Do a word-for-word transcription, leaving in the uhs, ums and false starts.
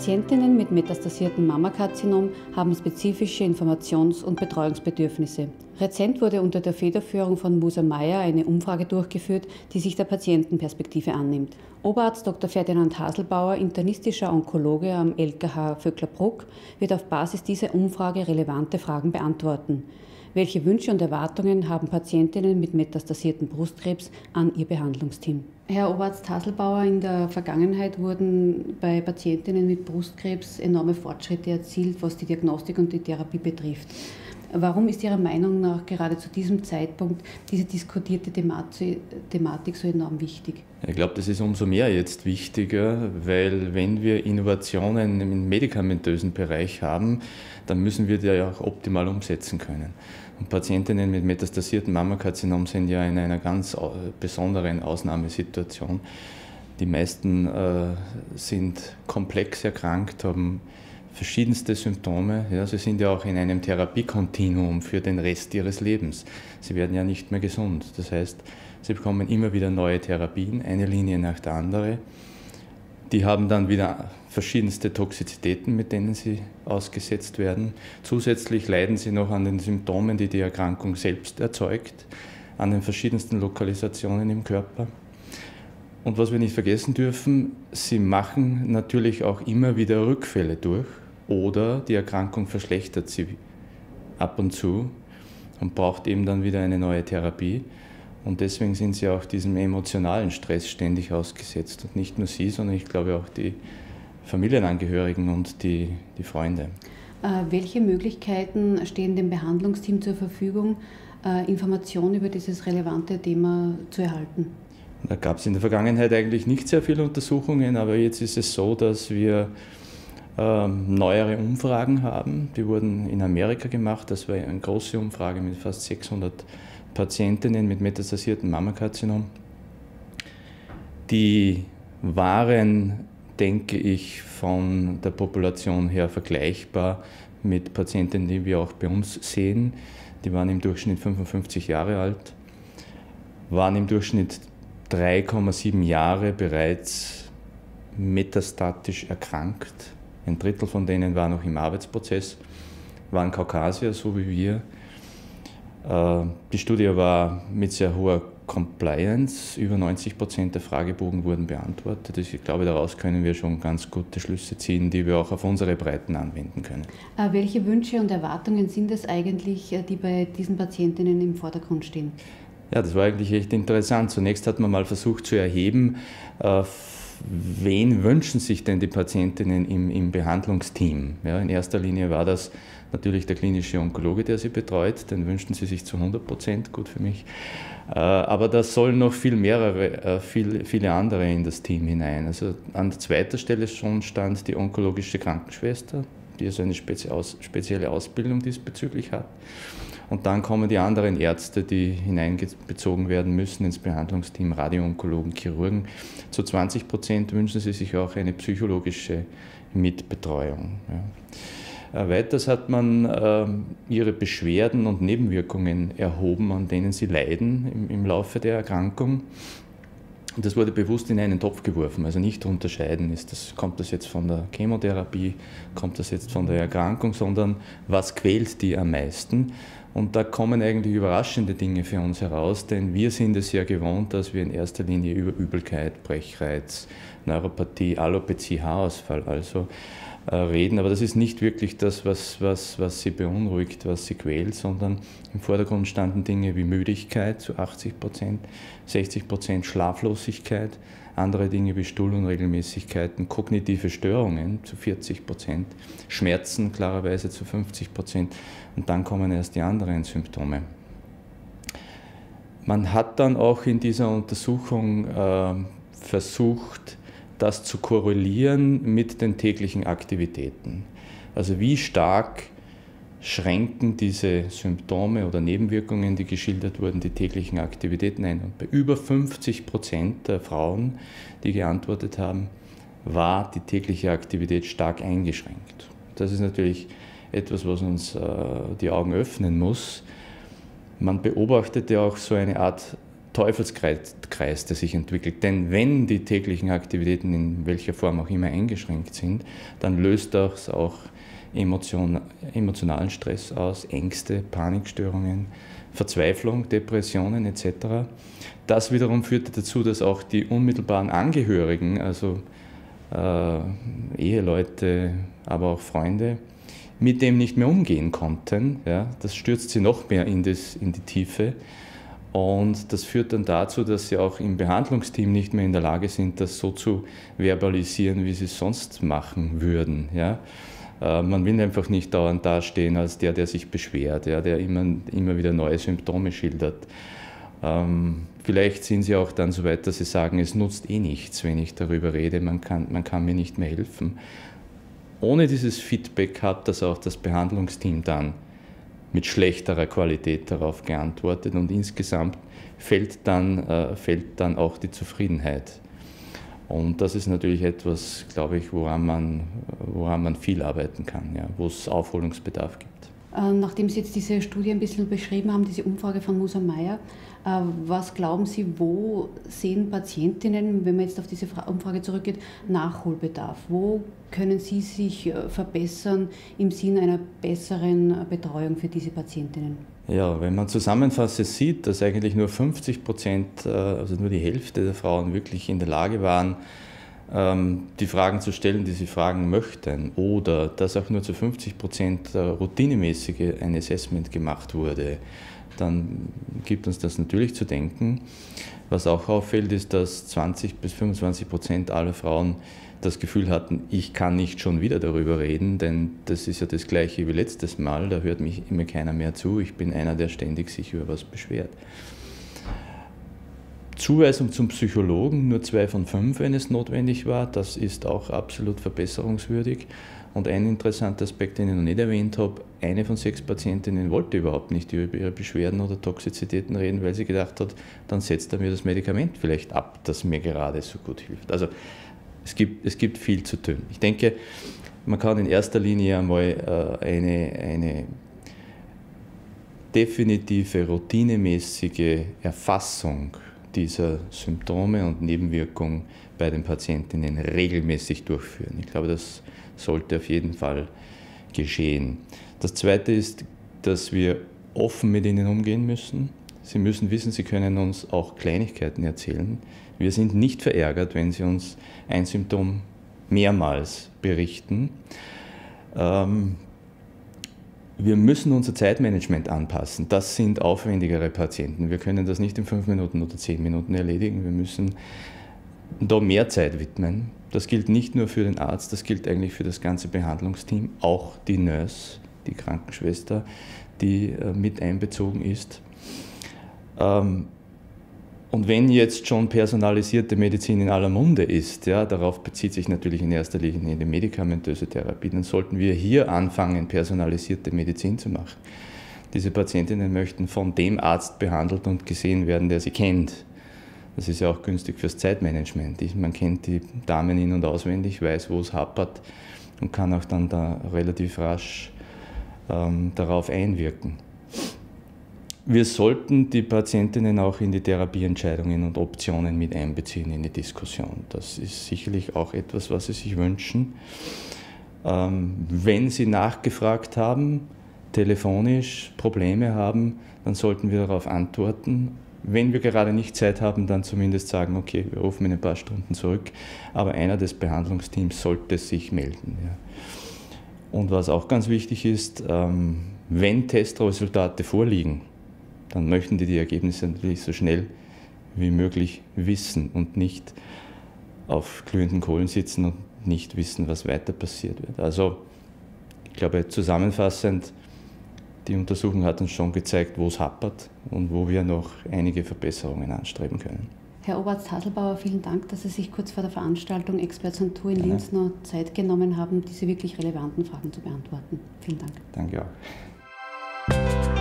Patientinnen mit metastasiertem Mammakarzinom haben spezifische Informations- und Betreuungsbedürfnisse. Rezent wurde unter der Federführung von Musa Meyer eine Umfrage durchgeführt, die sich der Patientenperspektive annimmt. Oberarzt Doktor Ferdinand Haselbauer, internistischer Onkologe am L K H Vöcklerbruck, wird auf Basis dieser Umfrage relevante Fragen beantworten. Welche Wünsche und Erwartungen haben Patientinnen mit metastasiertem Brustkrebs an ihr Behandlungsteam? Herr Oberarzt Haselbauer, in der Vergangenheit wurden bei Patientinnen mit Brustkrebs enorme Fortschritte erzielt, was die Diagnostik und die Therapie betrifft. Warum ist Ihrer Meinung nach gerade zu diesem Zeitpunkt diese diskutierte Thematik so enorm wichtig? Ich glaube, das ist umso mehr jetzt wichtiger, weil wenn wir Innovationen im medikamentösen Bereich haben, dann müssen wir die ja auch optimal umsetzen können. Und Patientinnen mit metastasiertem Mammakarzinom sind ja in einer ganz besonderen Ausnahmesituation. Die meisten äh, sind komplex erkrankt, haben verschiedenste Symptome. Ja, sie sind ja auch in einem Therapiekontinuum für den Rest ihres Lebens. Sie werden ja nicht mehr gesund. Das heißt, sie bekommen immer wieder neue Therapien, eine Linie nach der anderen. Die haben dann wieder verschiedenste Toxizitäten, mit denen sie ausgesetzt werden. Zusätzlich leiden sie noch an den Symptomen, die die Erkrankung selbst erzeugt, an den verschiedensten Lokalisationen im Körper. Und was wir nicht vergessen dürfen, sie machen natürlich auch immer wieder Rückfälle durch oder die Erkrankung verschlechtert sie ab und zu und braucht eben dann wieder eine neue Therapie. Und deswegen sind sie auch diesem emotionalen Stress ständig ausgesetzt. Und nicht nur sie, sondern ich glaube auch die Familienangehörigen und die, die Freunde. Äh, welche Möglichkeiten stehen dem Behandlungsteam zur Verfügung, äh, Informationen über dieses relevante Thema zu erhalten? Da gab es in der Vergangenheit eigentlich nicht sehr viele Untersuchungen, aber jetzt ist es so, dass wir ähm, neuere Umfragen haben. Die wurden in Amerika gemacht. Das war eine große Umfrage mit fast sechshundert Patientinnen mit metastasiertem Mammakarzinom. Die waren, denke ich, von der Population her vergleichbar mit Patientinnen, die wir auch bei uns sehen. Die waren im Durchschnitt fünfundfünfzig Jahre alt, waren im Durchschnitt drei Komma sieben Jahre bereits metastatisch erkrankt. Ein Drittel von denen war noch im Arbeitsprozess, waren Kaukasier, so wie wir. Die Studie war mit sehr hoher Compliance. Über neunzig Prozent der Fragebogen wurden beantwortet. Ich glaube, daraus können wir schon ganz gute Schlüsse ziehen, die wir auch auf unsere Breiten anwenden können. Welche Wünsche und Erwartungen sind es eigentlich, die bei diesen Patientinnen im Vordergrund stehen? Ja, das war eigentlich echt interessant. Zunächst hat man mal versucht zu erheben, äh, wen wünschen sich denn die Patientinnen im, im Behandlungsteam. Ja, in erster Linie war das natürlich der klinische Onkologe, der sie betreut. Den wünschten sie sich zu hundert Prozent, gut für mich. Äh, aber da sollen noch viel mehrere, äh, viel, viele andere in das Team hinein. Also an zweiter Stelle schon stand die onkologische Krankenschwester, die also eine spezielle Ausbildung diesbezüglich hat. Und dann kommen die anderen Ärzte, die hineinbezogen werden müssen ins Behandlungsteam, Radioonkologen, Chirurgen. Zu zwanzig Prozent wünschen sie sich auch eine psychologische Mitbetreuung. Ja. Weiters hat man äh, ihre Beschwerden und Nebenwirkungen erhoben, an denen sie leiden im, im Laufe der Erkrankung. Und das wurde bewusst in einen Topf geworfen, also nicht zu unterscheiden, ist das, kommt das jetzt von der Chemotherapie, kommt das jetzt von der Erkrankung, sondern was quält die am meisten? Und da kommen eigentlich überraschende Dinge für uns heraus, denn wir sind es ja gewohnt, dass wir in erster Linie über Übelkeit, Brechreiz, Neuropathie, Alopezie, Haarausfall also äh, reden. Aber das ist nicht wirklich das, was, was, was sie beunruhigt, was sie quält, sondern im Vordergrund standen Dinge wie Müdigkeit zu achtzig Prozent, sechzig Prozent Schlaflosigkeit, andere Dinge wie Stuhlunregelmäßigkeiten, kognitive Störungen zu vierzig Prozent, Schmerzen klarerweise zu fünfzig Prozent und dann kommen erst die anderen Symptome. Man hat dann auch in dieser Untersuchung äh, versucht, das zu korrelieren mit den täglichen Aktivitäten. Also wie stark schränken diese Symptome oder Nebenwirkungen, die geschildert wurden, die täglichen Aktivitäten ein. Und bei über fünfzig Prozent der Frauen, die geantwortet haben, war die tägliche Aktivität stark eingeschränkt. Das ist natürlich etwas, was uns äh, die Augen öffnen muss. Man beobachtete auch so eine Art Teufelskreis, der sich entwickelt. Denn wenn die täglichen Aktivitäten in welcher Form auch immer eingeschränkt sind, dann löst das auch Emotion, emotionalen Stress aus, Ängste, Panikstörungen, Verzweiflung, Depressionen et cetera. Das wiederum führte dazu, dass auch die unmittelbaren Angehörigen, also äh, Eheleute, aber auch Freunde, mit dem nicht mehr umgehen konnten. Ja, das stürzt sie noch mehr in, das, in die Tiefe. Und das führt dann dazu, dass sie auch im Behandlungsteam nicht mehr in der Lage sind, das so zu verbalisieren, wie sie es sonst machen würden. Ja. Äh, man will einfach nicht dauernd dastehen als der, der sich beschwert, ja, der immer, immer wieder neue Symptome schildert. Ähm, vielleicht sind sie auch dann so weit, dass sie sagen, es nutzt eh nichts, wenn ich darüber rede, man kann, man kann mir nicht mehr helfen. Ohne dieses Feedback hat das auch das Behandlungsteam dann mit schlechterer Qualität darauf geantwortet und insgesamt fällt dann, äh, fällt dann auch die Zufriedenheit. Und das ist natürlich etwas, glaube ich, woran man, woran man viel arbeiten kann, ja, wo es Aufholungsbedarf gibt. Nachdem Sie jetzt diese Studie ein bisschen beschrieben haben, diese Umfrage von Moser-Meyer, was glauben Sie, wo sehen Patientinnen, wenn man jetzt auf diese Umfrage zurückgeht, Nachholbedarf? Wo können Sie sich verbessern im Sinne einer besseren Betreuung für diese Patientinnen? Ja, wenn man zusammenfassend sieht, dass eigentlich nur fünfzig Prozent, also nur die Hälfte der Frauen wirklich in der Lage waren, die Fragen zu stellen, die sie fragen möchten, oder dass auch nur zu fünfzig Prozent routinemäßig ein Assessment gemacht wurde, dann gibt uns das natürlich zu denken. Was auch auffällt, ist, dass zwanzig bis fünfundzwanzig Prozent aller Frauen das Gefühl hatten, ich kann nicht schon wieder darüber reden, denn das ist ja das Gleiche wie letztes Mal, da hört mich immer keiner mehr zu, ich bin einer, der ständig sich über was beschwert. Zuweisung zum Psychologen, nur zwei von fünf, wenn es notwendig war, das ist auch absolut verbesserungswürdig. Und ein interessanter Aspekt, den ich noch nicht erwähnt habe, eine von sechs Patientinnen wollte überhaupt nicht über ihre Beschwerden oder Toxizitäten reden, weil sie gedacht hat, dann setzt er mir das Medikament vielleicht ab, das mir gerade so gut hilft. Also es gibt, es gibt viel zu tun. Ich denke, man kann in erster Linie einmal eine, eine definitive, routinemäßige Erfassung dieser Symptome und Nebenwirkungen bei den Patientinnen regelmäßig durchführen. Ich glaube, das sollte auf jeden Fall geschehen. Das Zweite ist, dass wir offen mit ihnen umgehen müssen. Sie müssen wissen, sie können uns auch Kleinigkeiten erzählen. Wir sind nicht verärgert, wenn sie uns ein Symptom mehrmals berichten. Ähm, Wir müssen unser Zeitmanagement anpassen. Das sind aufwendigere Patienten. Wir können das nicht in fünf Minuten oder zehn Minuten erledigen. Wir müssen da mehr Zeit widmen. Das gilt nicht nur für den Arzt, das gilt eigentlich für das ganze Behandlungsteam, auch die Nurse, die Krankenschwester, die mit einbezogen ist. Und wenn jetzt schon personalisierte Medizin in aller Munde ist, ja, darauf bezieht sich natürlich in erster Linie die medikamentöse Therapie, dann sollten wir hier anfangen, personalisierte Medizin zu machen. Diese Patientinnen möchten von dem Arzt behandelt und gesehen werden, der sie kennt. Das ist ja auch günstig fürs Zeitmanagement. Man kennt die Damen in- und auswendig, weiß, wo es hapert und kann auch dann da relativ rasch ähm, darauf einwirken. Wir sollten die Patientinnen auch in die Therapieentscheidungen und Optionen mit einbeziehen in die Diskussion. Das ist sicherlich auch etwas, was sie sich wünschen. Ähm, wenn sie nachgefragt haben, telefonisch Probleme haben, dann sollten wir darauf antworten. Wenn wir gerade nicht Zeit haben, dann zumindest sagen, okay, wir rufen in ein paar Stunden zurück, aber einer des Behandlungsteams sollte sich melden. Ja. Und was auch ganz wichtig ist, ähm, wenn Testresultate vorliegen, dann möchten die die Ergebnisse natürlich so schnell wie möglich wissen und nicht auf glühenden Kohlen sitzen und nicht wissen, was weiter passiert wird. Also ich glaube, zusammenfassend, die Untersuchung hat uns schon gezeigt, wo es hapert und wo wir noch einige Verbesserungen anstreben können. Herr Oberarzt Hasselbauer, vielen Dank, dass Sie sich kurz vor der Veranstaltung Experts on Tour in ja. Linz noch Zeit genommen haben, diese wirklich relevanten Fragen zu beantworten. Vielen Dank. Danke auch.